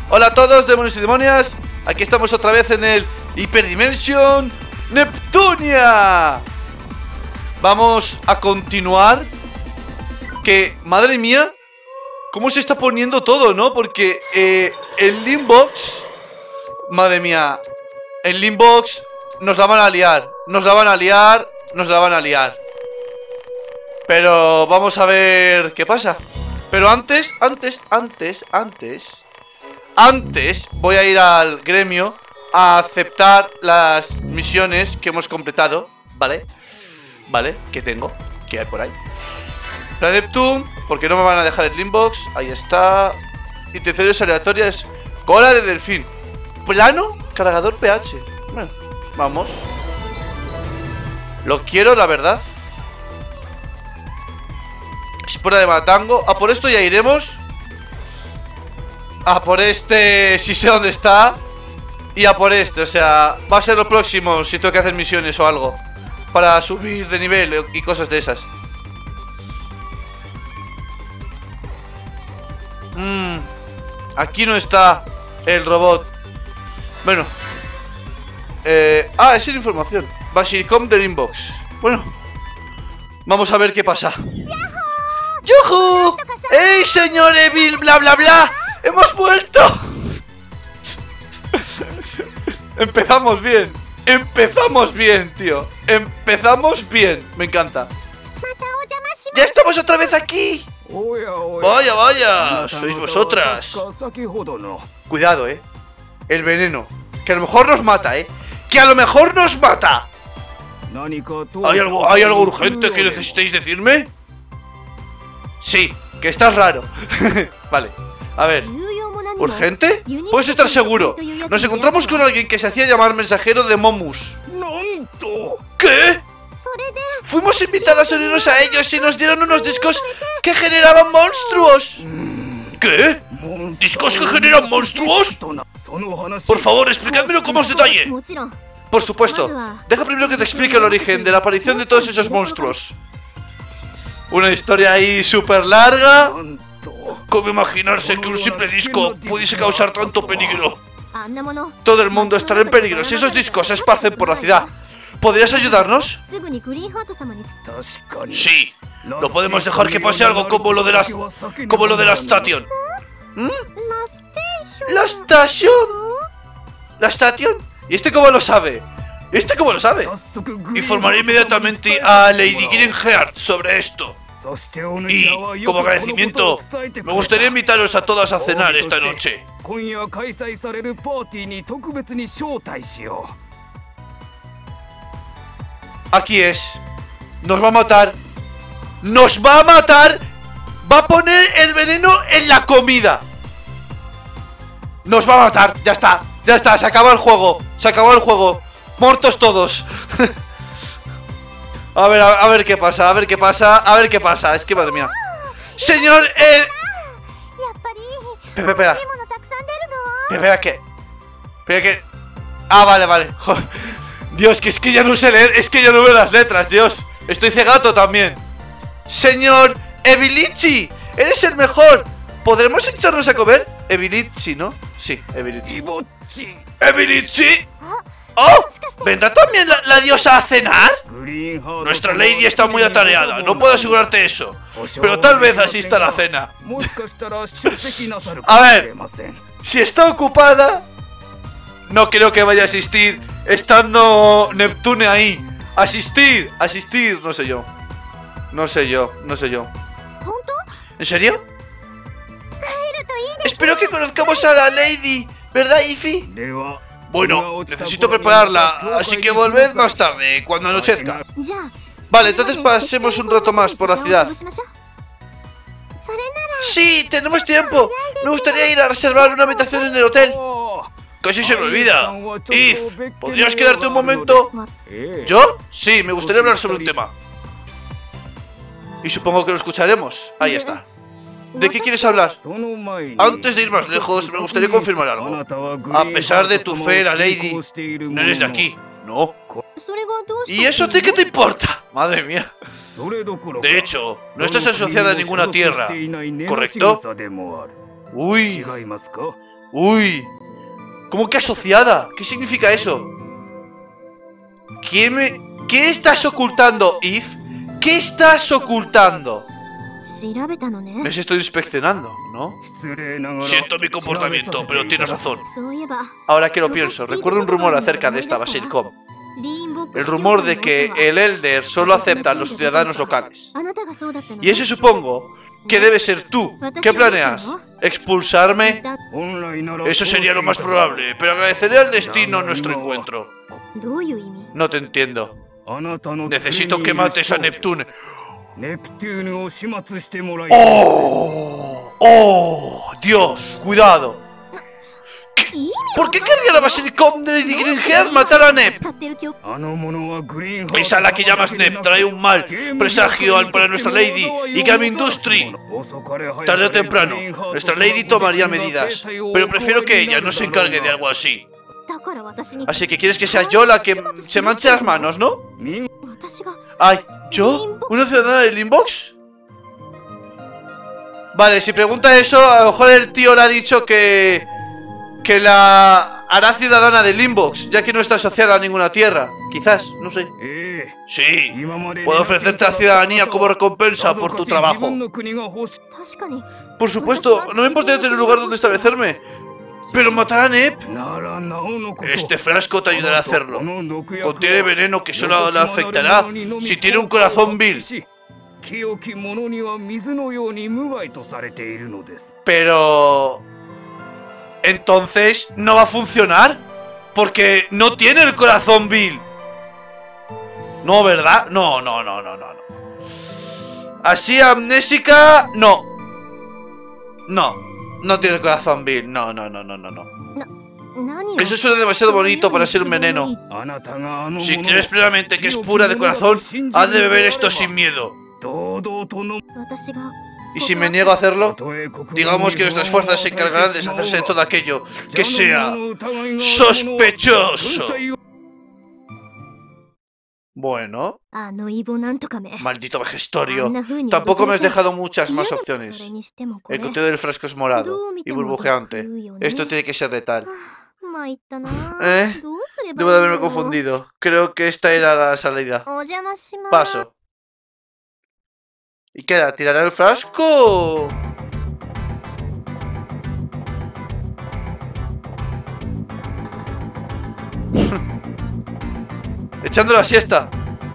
Hola a todos, demonios y demonias. Aquí estamos otra vez en el Hyperdimension Neptunia. Vamos a continuar. Que, madre mía, cómo se está poniendo todo, ¿no? Porque el Limbox, madre mía, el Limbox nos la van a liar. Nos la van a liar, nos la van a liar. Pero vamos a ver qué pasa. Pero antes voy a ir al gremio a aceptar las misiones que hemos completado, ¿vale? Vale, que tengo, que hay por ahí. Plan Neptune, porque no me van a dejar el Limbox. Ahí está. Intenciones aleatorias. Cola de delfín. Plano, cargador PH. Bueno, vamos. Lo quiero, la verdad. Espora de Matango. A por esto ya iremos. A por este, si sé dónde está. Y a por este, o sea, va a ser lo próximo si tengo que hacer misiones o algo para subir de nivel y cosas de esas. Aquí no está el robot. Bueno, es sin información. Basircom del Inbox. Bueno, vamos a ver qué pasa. ¡Yujú! ¡Ey, señor Evil! ¡Bla, bla, bla! ¡Hemos vuelto! Empezamos bien. Empezamos bien, tío. Empezamos bien. Me encanta. ¡Ya estamos otra vez aquí! Vaya, vaya. Sois vosotras. Cuidado, el veneno. Que a lo mejor nos mata, que a lo mejor nos mata. ¿Hay algo urgente que necesitéis decirme? Sí, que estás raro. Vale, a ver. ¿Urgente? Puedes estar seguro. Nos encontramos con alguien que se hacía llamar mensajero de Momus. ¿Qué? Fuimos invitadas a unirnos a ellos y nos dieron unos discos que generaban monstruos. ¿Qué? ¿Discos que generan monstruos? Por favor, explicádmelo con más detalle. Por supuesto. Deja primero que te explique el origen de la aparición de todos esos monstruos. Una historia ahí súper larga. ¿Cómo imaginarse que un simple disco pudiese causar tanto peligro? Todo el mundo estará en peligro si esos discos se esparcen por la ciudad. ¿Podrías ayudarnos? Sí. No podemos dejar que pase algo como lo de la Station. ¿La Station? ¿La Station? ¿Y este cómo lo sabe? ¿Este cómo lo sabe? Informaré inmediatamente a Lady Greenheart sobre esto. Y, como agradecimiento, me gustaría invitaros a todas a cenar esta noche. Aquí es. Nos va a matar. ¡Nos va a matar! Va a poner el veneno en la comida. Nos va a matar. Ya está. Ya está. Se acabó el juego. Se acabó el juego. Muertos todos. A ver qué pasa. A ver qué pasa. A ver qué pasa. Es que madre mía. Señor, Espera. Espera que. Ah, vale. Dios, que es que ya no sé leer. Es que ya no veo las letras, Dios. Estoy cegato también. Señor Evilichi, eres el mejor. ¿Podremos echarnos a comer? Evilichi, ¿no? Sí, Evilichi. ¿Evilichi? ¡Oh! ¿Vendrá también la diosa a cenar? Nuestra lady está muy atareada, no puedo asegurarte eso. Pero tal vez asista a la cena. A ver, si está ocupada, no creo que vaya a asistir estando Neptune ahí. Asistir, no sé yo. No sé yo. ¿En serio? Espero que conozcamos a la lady, ¿verdad, Ify? Bueno, necesito prepararla, así que volved más tarde, cuando anochezca. Vale, entonces pasemos un rato más por la ciudad. Sí, tenemos tiempo. Me gustaría ir a reservar una habitación en el hotel. Casi se me olvida. Eve, ¿podrías quedarte un momento? ¿Yo? Sí, me gustaría hablar sobre un tema. Y supongo que lo escucharemos. Ahí está. ¿De qué quieres hablar? Antes de ir más lejos, me gustaría confirmar algo. A pesar de tu fe, la lady, no eres de aquí, ¿no? ¿Y eso a ti qué te importa? Madre mía. De hecho, no estás asociada a ninguna tierra, ¿correcto? Uy. Uy. ¿Cómo que asociada? ¿Qué significa eso? ¿Qué estás ocultando, Eve? ¿Qué estás ocultando? Les estoy inspeccionando, ¿no? Siento mi comportamiento, pero tienes razón. Ahora que lo pienso, recuerdo un rumor acerca de esta Basilicom. El rumor de que el Elder solo acepta a los ciudadanos locales. Y ese supongo que debe ser tú. ¿Qué planeas? ¿Expulsarme? Eso sería lo más probable, pero agradeceré al destino nuestro encuentro. No te entiendo. Necesito que mates a Neptune. ¡Oh! ¡Oh! ¡Dios! ¡Cuidado! ¿Por qué querría la Basilicom de Lady Greenheart matar a Nep? Esa a la que llamas Nep trae un mal presagio para nuestra Lady y Game Industry. Tarde o temprano, nuestra Lady tomaría medidas, pero prefiero que ella no se encargue de algo así. Así que quieres que sea yo la que se manche las manos, ¿no? Ay, ¿yo? ¿Una ciudadana de Limbox? Vale, si pregunta eso, a lo mejor el tío le ha dicho que la hará ciudadana de Limbox, ya que no está asociada a ninguna tierra. Quizás, no sé. Sí, puedo ofrecerte la ciudadanía como recompensa por tu trabajo. Por supuesto, no me importa tener un lugar donde establecerme. ¿Pero matar a Nep? Este frasco te ayudará a hacerlo. Contiene veneno que solo le afectará si tiene un corazón vil. Pero... entonces no va a funcionar, porque no tiene el corazón vil. No, ¿verdad? No. Así amnésica, no. No tiene el corazón vil, no. Eso suena demasiado bonito para ser un veneno. Si crees plenamente que es pura de corazón, has de beber esto sin miedo. ¿Y si me niego a hacerlo? Digamos que nuestras fuerzas se encargarán de deshacerse de todo aquello que sea sospechoso. Bueno. Maldito vejestorio. Tampoco me has dejado muchas más opciones. El contenido del frasco es morado y burbujeante. Esto tiene que ser letal. Debo de haberme confundido. Creo que esta era la salida. Paso. ¿Y qué era? ¿Tirará el frasco? Echando la siesta.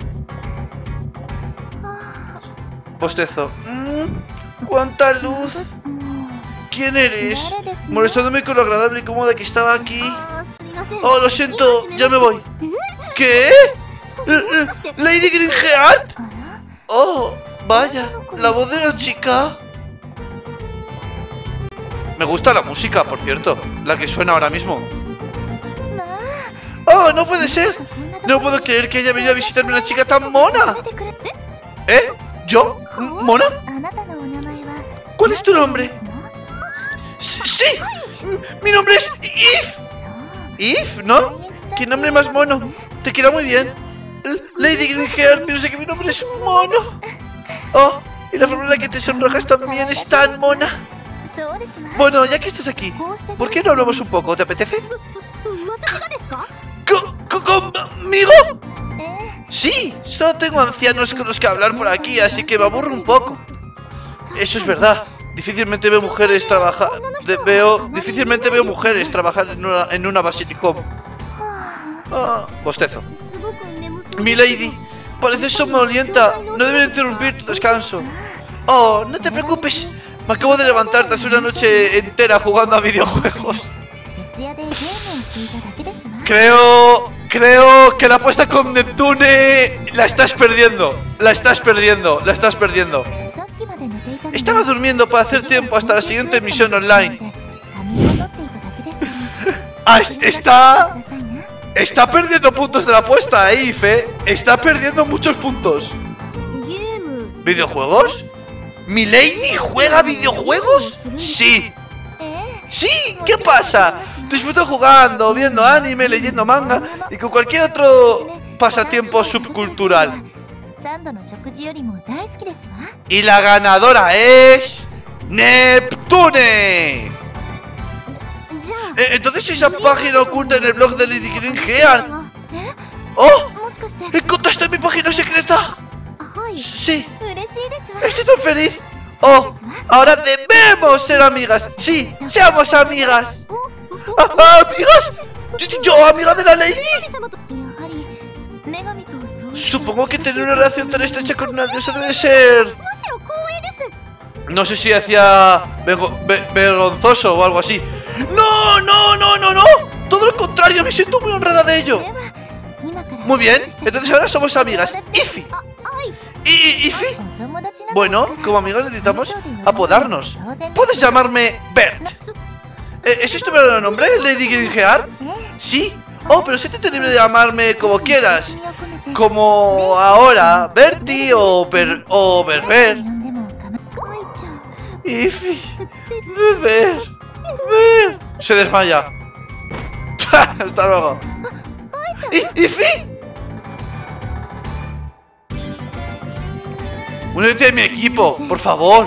Bostezo. ¡Cuánta luz! ¿Quién eres? Molestándome con lo agradable y cómoda que estaba aquí. Oh, lo siento, ya me voy. ¿Qué? ¿Lady Greenheart? Oh, vaya, la voz de la chica. Me gusta la música, por cierto, la que suena ahora mismo. ¡Oh, no puede ser! No puedo creer que haya venido a visitarme una chica tan mona. ¿Eh? ¿Yo? ¿Mona? ¿Cuál es tu nombre? ¡Sí! ¡Mi nombre es Eve! ¿Eve? ¿No? ¿Qué nombre más mono? Te queda muy bien. Lady Greenheart, piensa que mi nombre es mono. Oh, y la forma en la que te sonrojas también es tan mona. Bueno, ya que estás aquí, ¿por qué no hablamos un poco? ¿Te apetece? ¿Conmigo? Sí, solo tengo ancianos con los que hablar por aquí, así que me aburro un poco. Eso es verdad. Difícilmente veo mujeres trabajar. Difícilmente veo mujeres trabajar en una Basilicom. Bostezo. Milady, pareces somnolienta. No debería interrumpir tu descanso. Oh, no te preocupes. Me acabo de levantar tras una noche entera jugando a videojuegos. Creo que la apuesta con Neptune la estás perdiendo. La estás perdiendo. Estaba durmiendo para hacer tiempo hasta la siguiente misión online. Está perdiendo puntos de la apuesta, Eve. Está perdiendo muchos puntos. ¿Videojuegos? ¿Milady juega videojuegos? Sí. Sí, ¿qué pasa? Disfruto jugando, viendo anime, leyendo manga y con cualquier otro pasatiempo subcultural. Y la ganadora es... ¡Neptune! Entonces esa página oculta en el blog de Lady Greenheart. ¡Oh! ¿Encontraste mi página secreta? Sí. Estoy tan feliz. ¡Oh! Ahora debemos ser amigas. Sí, seamos amigas. ¿Amigas? ¿Yo amiga de la Lady? Supongo que tener una relación tan estrecha con una diosa debe ser... No sé si hacía vergonzoso o algo así. ¡No, no, no, no, no! Todo lo contrario, me siento muy honrada de ello. Muy bien, entonces ahora somos amigas. Ify. ¿Ify? Bueno, como amigos necesitamos apodarnos. Puedes llamarme Bert. ¿Es este tu verdadero nombre, Lady Greenheart? Sí. Oh, pero siéntete libre de llamarme como quieras. Como ahora, Bertie o Berber. Ify. Beber. Se desmaya. Hasta luego. ¿Ify? Únete a mi equipo, por favor.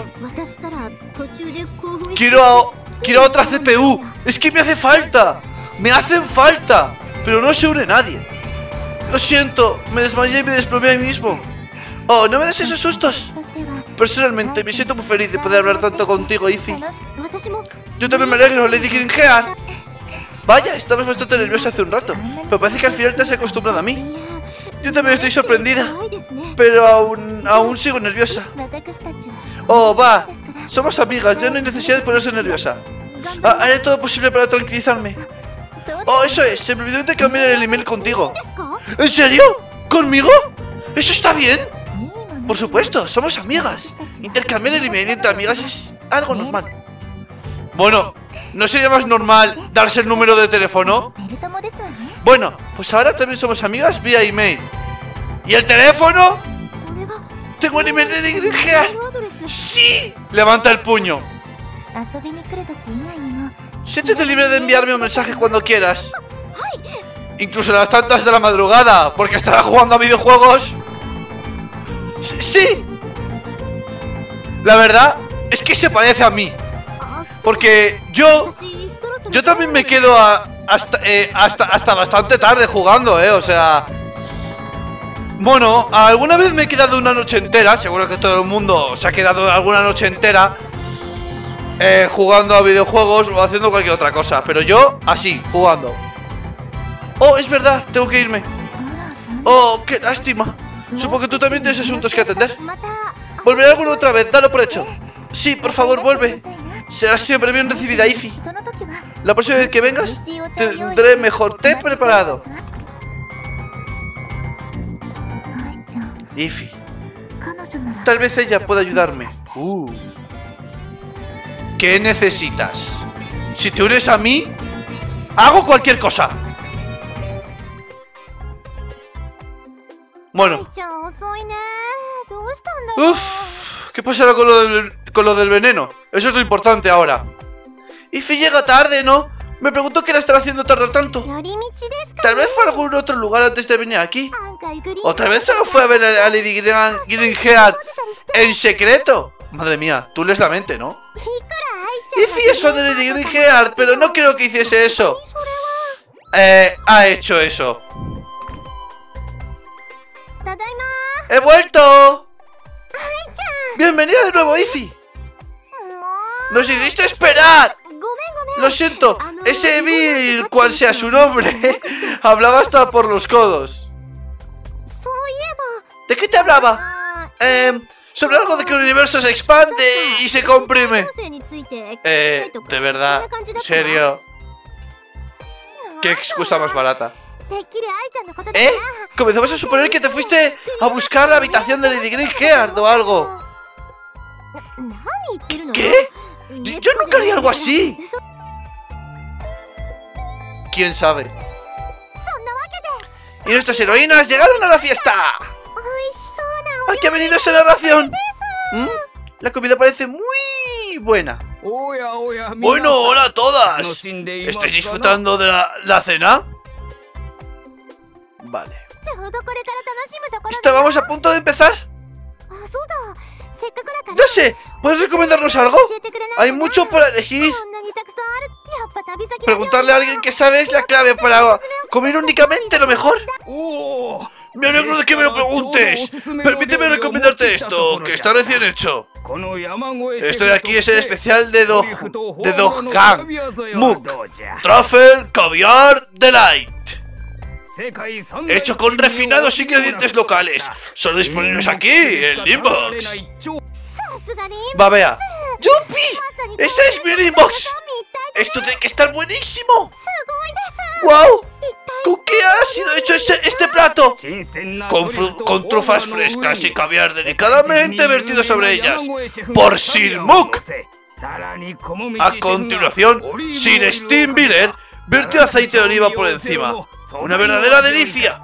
Quiero otra CPU. Es que me hace falta. Me hacen falta. Pero no se une nadie. Lo siento, me desmayé y me desplomé a mí mismo. Oh, no me des esos sustos. Personalmente me siento muy feliz de poder hablar tanto contigo, Ify. Yo también me alegro, Lady Greenheart. Vaya, estabas bastante nerviosa hace un rato, pero parece que al final te has acostumbrado a mí. Yo también estoy sorprendida, pero aún sigo nerviosa. Oh, va, somos amigas, ya no hay necesidad de ponerse nerviosa. Haré todo posible para tranquilizarme. Oh, eso es, se me olvidó intercambiar el email contigo. ¿En serio? ¿Conmigo? ¿Eso está bien? Por supuesto, somos amigas. Intercambiar el email entre amigas es algo normal. Bueno, ¿no sería más normal darse el número de teléfono? Bueno, pues ahora también somos amigas vía email. ¿Y el teléfono? Tengo el email de Greenheart. ¡Sí! Levanta el puño. Siéntete libre de enviarme un mensaje cuando quieras. Incluso a las tantas de la madrugada, porque estará jugando a videojuegos. ¡Sí! La verdad es que se parece a mí. Porque yo también me quedo hasta bastante tarde jugando, o sea... Bueno, alguna vez me he quedado una noche entera. Seguro que todo el mundo se ha quedado alguna noche entera jugando a videojuegos o haciendo cualquier otra cosa. Pero yo, así, jugando. Oh, es verdad, tengo que irme. Oh, qué lástima. Supongo que tú también tienes asuntos que atender. ¿Volveré alguna otra vez? Dalo por hecho. Sí, por favor, vuelve. Serás siempre bien recibida, Ify. La próxima vez que vengas, tendré mejor té preparado. Ify. Tal vez ella pueda ayudarme. ¿Qué necesitas? Si te unes a mí, hago cualquier cosa. Bueno. Uff, ¿qué pasará con lo del veneno? Eso es lo importante ahora. Ify llega tarde, ¿no? Me pregunto qué la estará haciendo tardar tanto. Tal vez fue a algún otro lugar antes de venir aquí. Otra vez solo fue a ver a Lady Greenheart en secreto. Madre mía, tú lees la mente, ¿no? Ify es fan de Lady Greenheart, pero no creo que hiciese eso. Ha hecho eso. ¡He vuelto! ¡Bienvenida de nuevo, Ify! ¡Nos hiciste esperar! Lo siento, ese Bill, cual sea su nombre, hablaba hasta por los codos. ¿De qué te hablaba? Sobre algo de que el universo se expande y se comprime. De verdad, en serio. Qué excusa más barata. Comenzamos a suponer que te fuiste a buscar la habitación de Lady Greenheart o algo. ¿Qué? Yo nunca haría algo así. ¿Quién sabe? Y nuestras heroínas llegaron a la fiesta. ¡Ay, qué ha venido esa narración! La comida parece muy buena. Bueno, hola a todas. ¿Estáis disfrutando de la cena? Vale. ¿Estábamos a punto de empezar? No sé, ¿puedes recomendarnos algo? Hay mucho para elegir. Preguntarle a alguien que sabe es la clave para comer únicamente lo mejor. Me alegro de que me lo preguntes. Permíteme recomendarte esto, que está recién hecho. Esto de aquí es el especial de Doggang Muk Truffle Caviar Delight, hecho con refinados ingredientes locales. Solo disponibles aquí, en Limbox. Babea. ¡Yupi! ¡Esa es mi Limbox! ¡Esto tiene que estar buenísimo! ¡Wow! ¿Con qué ha sido hecho este plato? Con trufas frescas y caviar delicadamente vertido sobre ellas por Sir Muk. A continuación, Sir Steve Miller vertió aceite de oliva por encima. ¡Una verdadera delicia!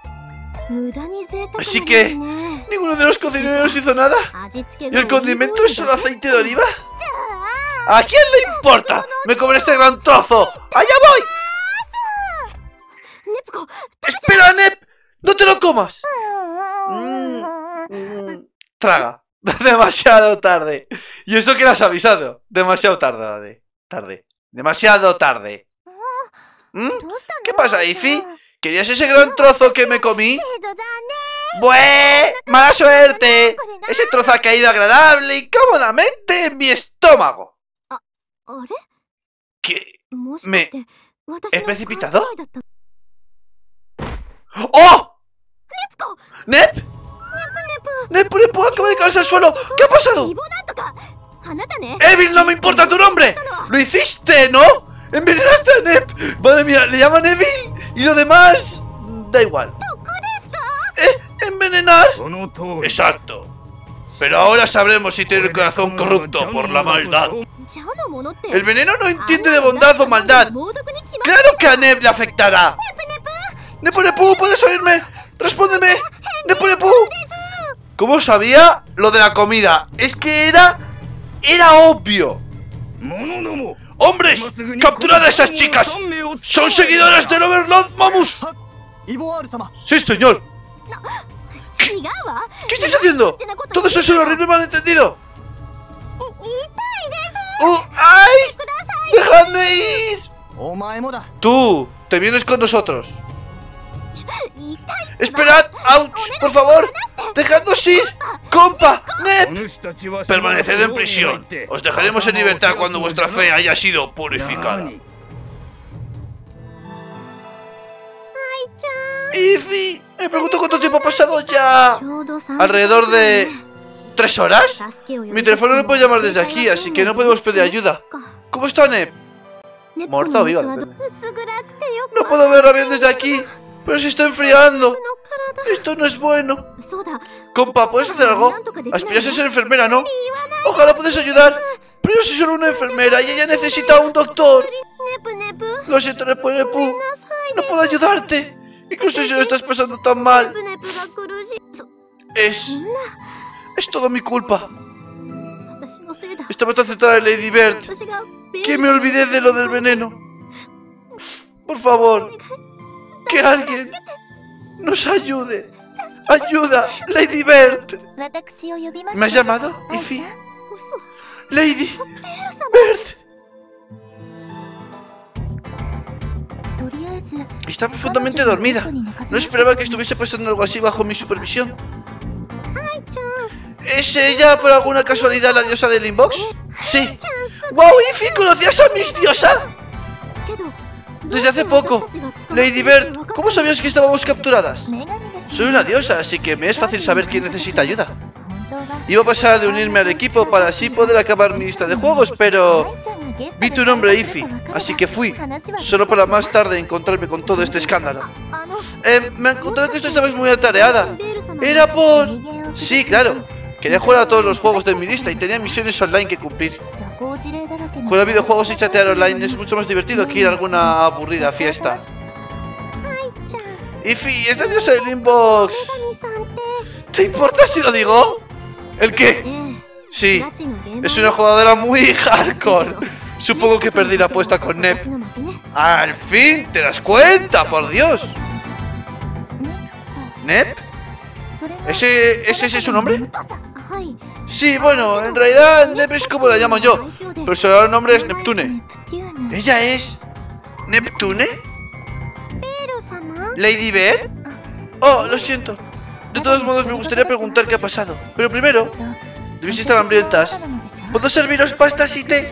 Así que, ¿ninguno de los cocineros hizo nada? ¿Y el condimento es solo aceite de oliva? ¿A quién le importa? ¡Me comeré este gran trozo! ¡Allá voy! ¡Espera, Nep! ¡No te lo comas! Traga. Demasiado tarde. Y eso que lo has avisado. Demasiado tarde. Demasiado tarde. ¿Qué pasa, Ify? ¿Querías ese gran trozo que me comí? ¡Bue! ¡Mala suerte! Ese trozo ha caído agradable y cómodamente en mi estómago. ¿Qué? ¿Me he precipitado? ¡Oh! ¡Nep! ¡Nep acaba de caerse al suelo! ¿Qué ha pasado? ¡Evil, no me importa tu nombre! ¡Lo hiciste, ¿no? ¡Envenenaste a Nep! ¡Madre mía! ¿Le llaman Evil? Y lo demás... da igual. ¿Envenenar? Exacto. Pero ahora sabremos si tiene el corazón corrupto por la maldad. El veneno no entiende de bondad o maldad. ¡Claro que a Nep le afectará! ¡Nepu, ¿puedes oírme? ¡Respóndeme! ¡Nepu! ¿Cómo sabía lo de la comida? Es que era obvio. ¡Hombres! ¡Capturad a esas chicas! ¡Son seguidoras del Overlord Momus! ¡Sí, señor! ¿Qué estáis haciendo? Todo eso es un horrible malentendido. ¡Ay! ¡Dejadme ir! Tú, te vienes con nosotros. ¡Esperad! ¡Auch! ¡Por favor! ¡Dejadnos ir! ¡Compa! ¡Nep! Permaneced en prisión. Os dejaremos en libertad cuando vuestra fe haya sido purificada. Ify, me pregunto cuánto tiempo ha pasado ya. ¿Alrededor de 3 horas? Mi teléfono no puede llamar desde aquí, así que no podemos pedir ayuda. ¿Cómo está Nep? ¿Muerta o viva? No puedo verla bien desde aquí, pero se está enfriando. Esto no es bueno. Compa, ¿puedes hacer algo? Aspiras a ser enfermera, ¿no? Ojalá puedas ayudar. Pero yo soy solo una enfermera y ella necesita un doctor. Lo siento, Nepu. No puedo ayudarte. Incluso si lo estás pasando tan mal. Es todo mi culpa. Estaba tan centrada en Lady Bird que me olvidé de lo del veneno. Por favor, que alguien nos ayude. ¡Ayuda! ¡Lady Bird! ¿Me has llamado, Ify? ¡Lady Bird! Está profundamente dormida. No esperaba que estuviese pasando algo así bajo mi supervisión. ¿Es ella por alguna casualidad la diosa del Inbox? Sí. ¡Wow, Ify! ¿Conocías a mis diosa? Desde hace poco. Lady Bird, ¿cómo sabías que estábamos capturadas? Soy una diosa, así que me es fácil saber quién necesita ayuda. Iba a pasar de unirme al equipo para así poder acabar mi lista de juegos, pero... vi tu nombre, Ify, así que fui. Solo para más tarde encontrarme con todo este escándalo. Me han contado que tú estabas muy atareada. Era por... sí, claro. Quería jugar a todos los juegos de mi lista y tenía misiones online que cumplir. Jugar a videojuegos y chatear online es mucho más divertido que ir a alguna aburrida fiesta. Ify, es la diosa del Inbox. ¿Te importa si lo digo? ¿El qué? Sí, es una jugadora muy hardcore. Supongo que perdí la apuesta con Nep. ¡Al fin! ¿Te das cuenta? ¡Por Dios! ¿Nep? ¿Ese es su nombre? Sí, bueno, en realidad Nep es como la llamo yo, pero su nombre es Neptune. ¿Ella es Neptune? ¿Lady Bird? Oh, lo siento. De todos modos me gustaría preguntar qué ha pasado. Pero primero, debéis estar hambrientas. ¿Puedo serviros pastas y té?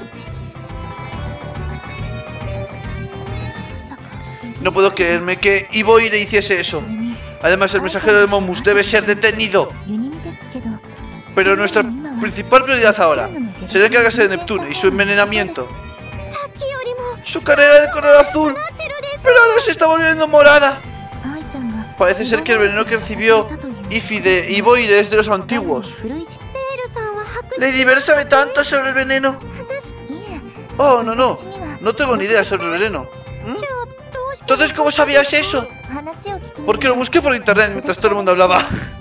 No puedo creerme que Ivoire le hiciese eso. Además, el mensajero de Momus debe ser detenido. Pero nuestra principal prioridad ahora será encargarse de Neptune y su envenenamiento. Su carrera de color azul, pero ahora se está volviendo morada. Parece ser que el veneno que recibió Ify de Ivoire es de los antiguos. Lady Bird sabe tanto sobre el veneno. Oh, no tengo ni idea sobre el veneno. Entonces, ¿cómo sabías eso? Porque lo busqué por internet mientras todo el mundo hablaba.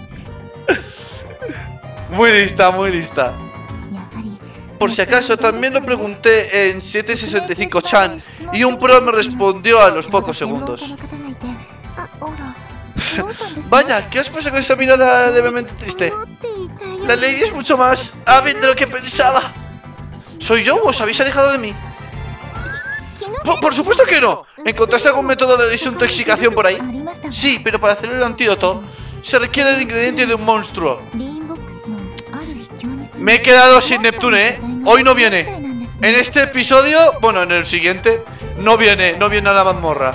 Muy lista, muy lista. Por si acaso, también lo pregunté en 765chan y un pro me respondió a los pocos segundos. Vaya, ¿qué os pasa con esa mirada levemente triste? La Lady es mucho más hábil de lo que pensaba. ¿Soy yo o os habéis alejado de mí? Por supuesto que no. ¿Encontraste algún método de desintoxicación por ahí? Sí, pero para hacer el antídoto se requiere el ingrediente de un monstruo. Me he quedado sin Neptune, ¿eh? Hoy no viene. En este episodio, bueno, en el siguiente, no viene a la mazmorra.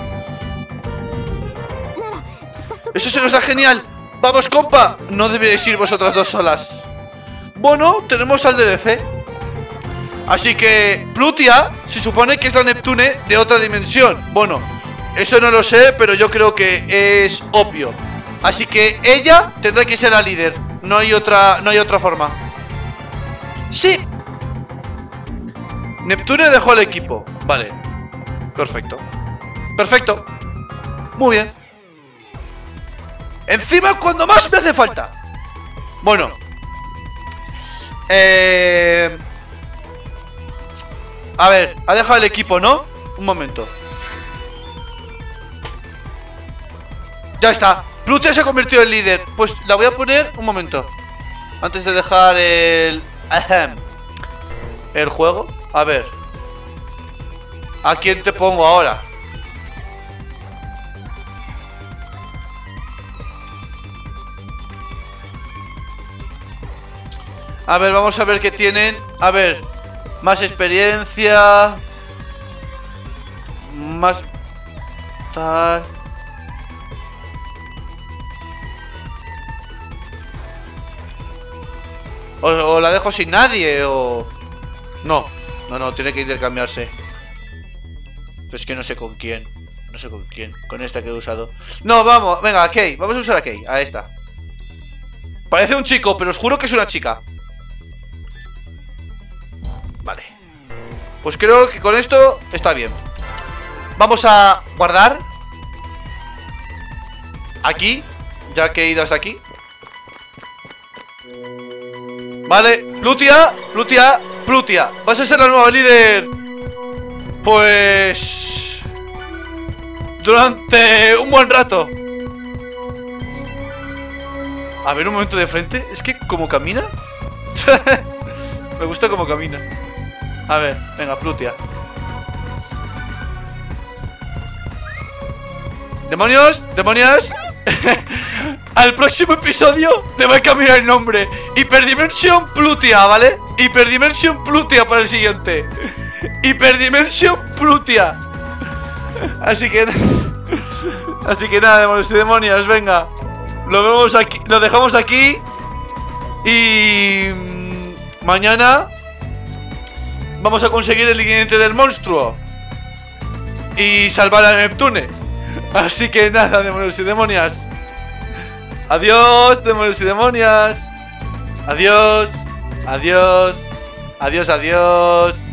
Eso se nos da genial. Vamos, compa. No deberíais ir vosotras dos solas. Bueno, tenemos al DLC. Así que Plutia se supone que es la Neptune de otra dimensión. Bueno, eso no lo sé, pero yo creo que es obvio. Así que ella tendrá que ser la líder. No hay otra forma. Sí. Neptune dejó al equipo. Vale. Perfecto. Perfecto. Muy bien. Encima cuando más me hace falta. Bueno. A ver, ha dejado el equipo, ¿no? Un momento. Ya está. Plutia se ha convertido en líder. Pues la voy a poner un momento. Antes de dejar el juego. A ver. ¿A quién te pongo ahora? A ver, vamos a ver qué tienen. A ver. Más experiencia. Más... tal... O la dejo sin nadie, o... No, tiene que intercambiarse. Pues que no sé con quién. No sé con quién, con esta que he usado. No, vamos, venga, a Kay. Vamos a usar a Kay, a esta. Parece un chico, pero os juro que es una chica. Vale. Pues creo que con esto está bien. Vamos a guardar aquí, ya que he ido hasta aquí. Vale, Plutia. Vas a ser la nueva líder. Pues... durante un buen rato. A ver, un momento de frente. Es que como camina. Me gusta como camina. A ver, venga, Plutia. ¡Demonios! ¡Demonias! Al próximo episodio te va a cambiar el nombre. Hiperdimensión Plutia, ¿vale? Hiperdimensión Plutia para el siguiente. Hiperdimensión Plutia. Así que nada, demonios y demonias, venga. Lo vemos aquí, lo dejamos aquí. Y mañana vamos a conseguir el ingrediente del monstruo y salvar a Neptune. Así que nada, demonios y demonias. Adiós, demonios y demonias. Adiós. Adiós. Adiós, adiós.